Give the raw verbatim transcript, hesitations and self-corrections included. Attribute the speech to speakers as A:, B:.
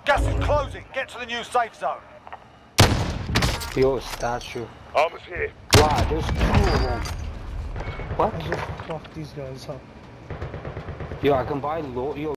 A: Gas is closing. Get to the new safe zone.
B: Yo, statue.
C: Armor's here.
B: Wow, there's two of them. What?
D: I just fucked these guys up.
B: Yo, I can buy low. Yo.